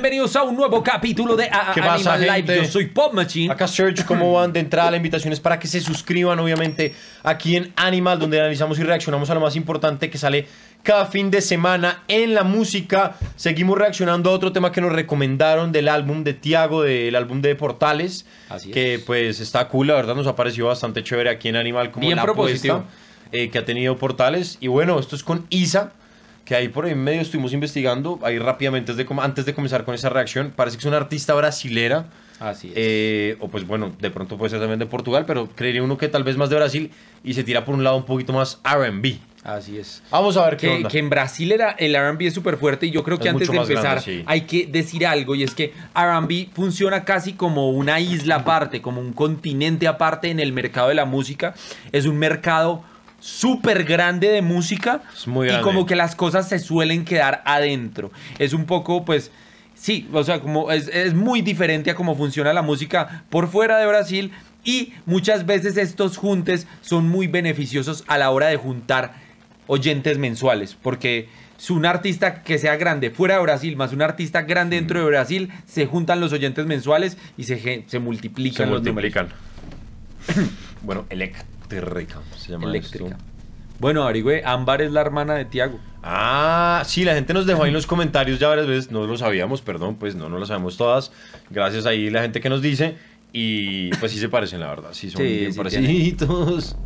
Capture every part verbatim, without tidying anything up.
bienvenidos a un nuevo capítulo de A ¿Qué pasa, Animal gente? Live. Yo soy Pop Machine. Acá Serge, ¿cómo van? De entrada la invitación es para que se suscriban, obviamente, aquí en Animal, donde analizamos y reaccionamos a lo más importante que sale cada fin de semana en la música. Seguimos reaccionando a otro tema que nos recomendaron del álbum de Tiago, del álbum de Portales. Así que es. pues está cool, la verdad nos ha parecido bastante chévere aquí en Animal, como Bien la propositivo. apuesta eh, que ha tenido Portales. Y bueno, esto es con Isa, que ahí por ahí en medio estuvimos investigando, ahí rápidamente antes de, com- antes de comenzar con esa reacción. Parece que es una artista brasilera. Así es. Eh, o pues bueno, de pronto puede ser también de Portugal, pero creería uno que tal vez más de Brasil y se tira por un lado un poquito más R and B. Así es. Vamos a ver qué Que, onda. que en Brasil era, el R and B es súper fuerte y yo creo que Es antes mucho de más empezar grande, sí. hay que decir algo, y es que R and B funciona casi como una isla aparte, como un continente aparte en el mercado de la música. Es un mercado súper grande de música. Es muy y grande. como que las cosas se suelen quedar adentro. Es un poco pues... Sí, o sea, como es, es muy diferente a cómo funciona la música por fuera de Brasil, y muchas veces estos juntes son muy beneficiosos a la hora de juntar oyentes mensuales, porque si un artista que sea grande fuera de Brasil más un artista grande dentro de Brasil, se juntan los oyentes mensuales y se, ge- se multiplican Se los multiplican. Bueno, Eléctrica se llama números. Eléctrica. esto. Bueno, averigüe, Ámbar es la hermana de Tiago. Ah, sí, la gente nos dejó ahí en los comentarios ya varias veces, no lo sabíamos, perdón, pues no, no lo sabemos todas. Gracias ahí la gente que nos dice. Y pues sí se parecen, la verdad, sí son Sí, bien sí parecidos.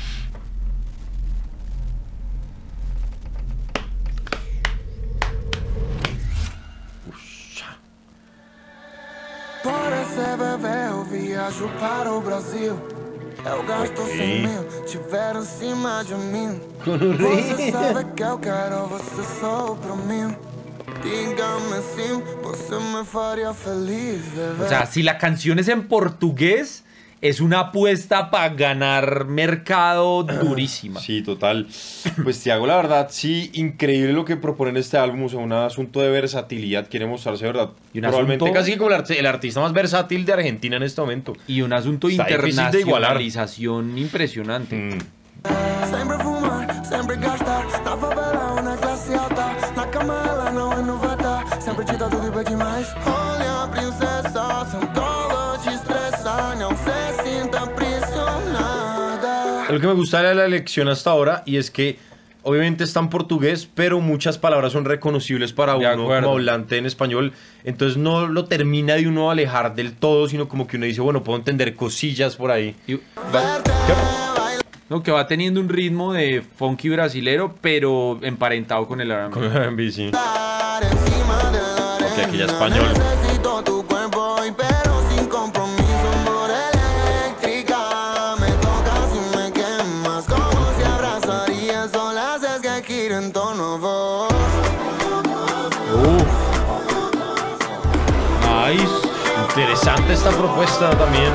Uxa. Por esse bebê eu viajo para o Brasil. Eu gasto Ok. cem mil, tiver em cima de mim. Gonorreia. Você sabe que eu quero você só pra mim. Diga-me sim, você me faria feliz, bebê. O sea, si la canción es en portugués, es una apuesta para ganar mercado durísima. Sí, total. Pues Tiago, la verdad, sí, increíble lo que propone en este álbum, o sea, un asunto de versatilidad, quiere mostrarse, ¿verdad? Y un Probablemente asunto- casi como el, art- el artista más versátil de Argentina en este momento. Y un asunto de Está difícil de igualar. internacionalización impresionante. Mm. Sempre fumar, sempre gastar. Na favela ou na classe alta. Na cama ela não é novata. Sempre te dá tudo e pede mais. Olha, princesa, Santolo te estressa. Não se sinta pressionada. Lo que me gusta de la lección hasta ahora, y es que obviamente está en portugués, pero muchas palabras son reconocibles para De uno acuerdo. como hablante en español. Entonces no lo termina de uno alejar del todo, sino como que uno dice, bueno, puedo entender cosillas por ahí. Y- Verte no, que va teniendo un ritmo de funky brasilero, pero emparentado con el R and B. Con R and B, sí. bailar encima de la arena. Ok, aquí ya español. Necesito tu cuerpo hoy, pero sin compromiso. Por eléctrica me tocas y me quemas. Como si abrazarías solas, es que quiero en tono voz. Nice. Interesante esta propuesta también.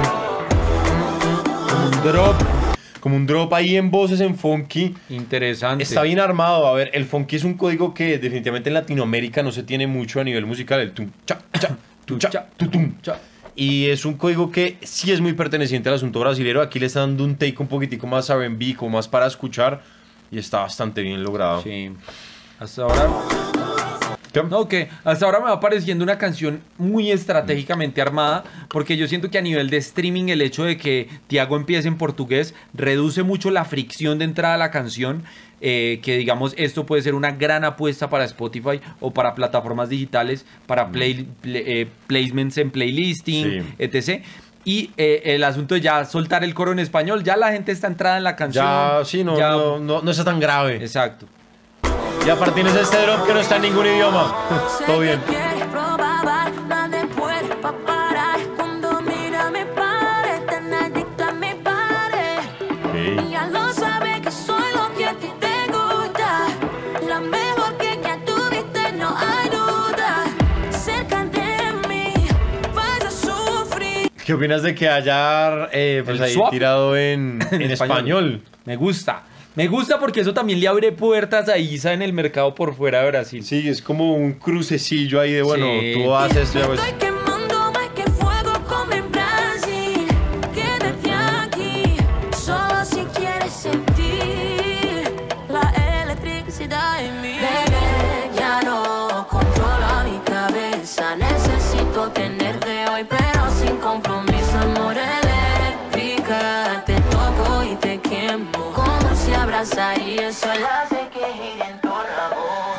Un drop Como un drop ahí en voces, en funky. interesante. Está bien armado. A ver, el funky es un código que definitivamente en Latinoamérica no se tiene mucho a nivel musical. El tum, cha, cha, tum, cha, tu, tum. Cha. Y es un código que sí es muy perteneciente al asunto brasilero. Aquí le está dando un take un poquitico más R and B, como más para escuchar. Y está bastante bien logrado. Sí. Hasta ahora... ¿Qué? No, que hasta ahora me va pareciendo una canción muy estratégicamente armada, porque yo siento que a nivel de streaming el hecho de que Tiago empiece en portugués reduce mucho la fricción de entrada a la canción, eh, que digamos esto puede ser una gran apuesta para Spotify o para plataformas digitales, para play- play- eh, placements en playlisting, Sí. etcétera. Y eh, el asunto de ya soltar el coro en español, ya la gente está entrada en la canción. Ya, sí, no, ya- no, no, no está tan grave. Exacto. Y aparte tienes este drop que no está en ningún idioma. Todo bien. Quieres probar, nadie puede parar. Cuando mira me pare, tan adicta me pare. Ok. Y ya lo sabe que soy lo que a ti te gusta. La mejor que ya tuviste, no hay duda. Cerca de mí, vas a sufrir. ¿Qué opinas de que haya eh, pues El ahí swap. tirado en, en español? Me gusta. Me gusta porque eso también le abre puertas a Isa en el mercado por fuera de Brasil. Sí, es como un crucecillo ahí de, bueno, Sí. tú haces esto, ya pues. Estoy quemando más que fuego como en Brasil. Quédate aquí, solo si quieres sentir la electricidad en mí. Bebé, ya no controla mi cabeza. necesito tenerte hoy, pero sin compromiso, amor eléctrica. Te toco y te quemo, como si abrazaría eso hace que gire en tu amor.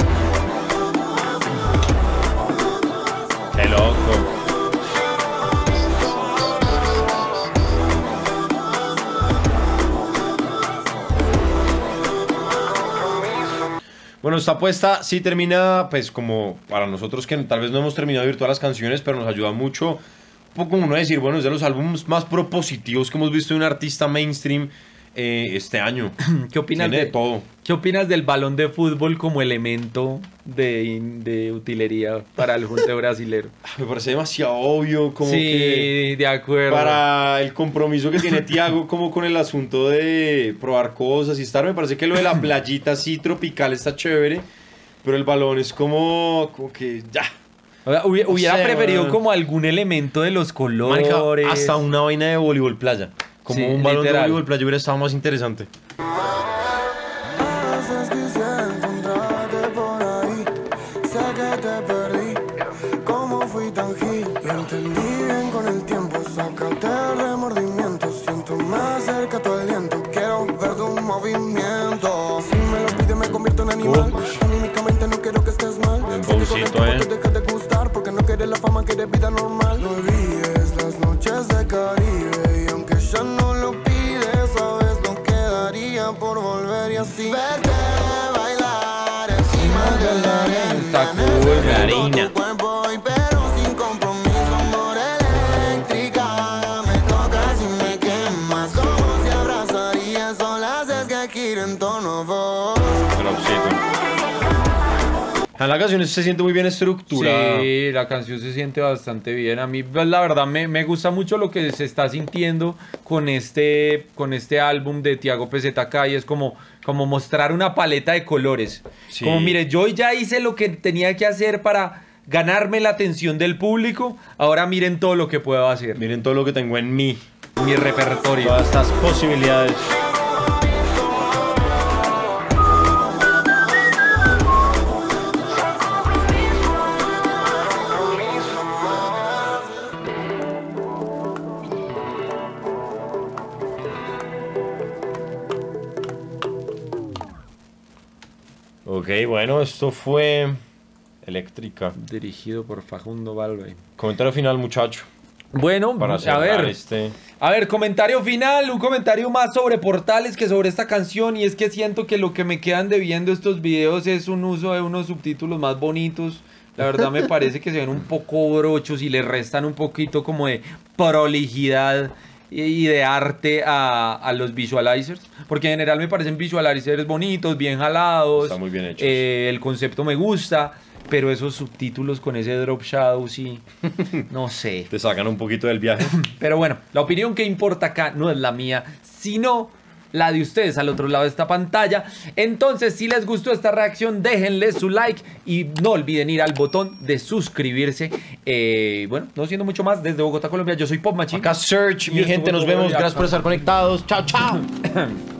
Qué loco. Bueno, esta apuesta sí termina, pues como para nosotros que tal vez no hemos terminado de oír todas las canciones, pero nos ayuda mucho, un poco como uno decir, bueno, es de los álbumes más propositivos que hemos visto de un artista mainstream eh, este año. ¿Qué opinas Tiene de, de todo? ¿Qué opinas del balón de fútbol como elemento de, de utilería para el junte brasilero? Me parece demasiado obvio, como Sí, que de acuerdo. para el compromiso que tiene Tiago como con el asunto de probar cosas y estar, me parece que lo de la playita así tropical está chévere, pero el balón es como, como que ya. O sea, hubi- No hubiera sé, preferido man. como algún elemento de los colores. Marica, hasta una vaina de voleibol playa. Como Sí, un balón literal. de voleibol playa hubiera estado más interesante. A veces quisiera encontrarte por ahí. Sé que te perdí. ¿Cómo fui tan gil? Lo entendí bien con el tiempo. Sácate el remordimiento. Siento más cerca tu aliento. Quiero ver tu movimiento. Si me lo pides, me convierto en animal. Anímicamente no quiero que estés mal. Buen Sé que con el bolsito, tiempo eh. te dejas de gustar. Porque no quieres la fama, quieres vida normal. No olvides las noches de Caribe. Y aunque ya no lo pides, sabes lo que daría por volver y así verte bailar encima de la arena. Está cool, la harina. Tu cuerpo hoy, pero sin compromiso, amor eléctrica. Me tocas y me quemas, como si abrazarías olas, es que quiero en tono voz. La canción se siente muy bien estructurada. Sí, la canción se siente bastante bien. A mí, pues, la verdad, me, me gusta mucho lo que se está sintiendo con este, con este álbum de Tiago P Z K y es como, como mostrar una paleta de colores. Sí. Como, mire, yo ya hice lo que tenía que hacer para ganarme la atención del público. Ahora miren todo lo que puedo hacer. Miren todo lo que tengo en mí. Mi repertorio. Todas estas posibilidades. Ok, bueno, esto fue Eléctrica. Dirigido por Facundo Balvey. Comentario final, muchacho. Bueno, Para a cerrar ver. este. A ver, comentario final, un comentario más sobre Portales que sobre esta canción y es que siento que lo que me quedan debiendo estos videos es un uso de unos subtítulos más bonitos. La verdad me parece que se ven un poco brochos y le restan un poquito como de prolijidad y de arte a, a los visualizers, porque en general me parecen visualizers bonitos, bien jalados. Están muy bien hechos. Eh, el concepto me gusta, pero esos subtítulos con ese drop shadow sí, no sé. Te sacan un poquito del viaje. Pero bueno, la opinión que importa acá no es la mía, sino la de ustedes al otro lado de esta pantalla. Entonces, si les gustó esta reacción, déjenle su like y no olviden ir al botón de suscribirse. Eh, bueno, no siendo mucho más, desde Bogotá, Colombia, yo soy Pop Machine. Acá Search, Y mi esto gente, fue nos todo vemos. por hoy Gracias por acá. estar conectados. Chao, chao.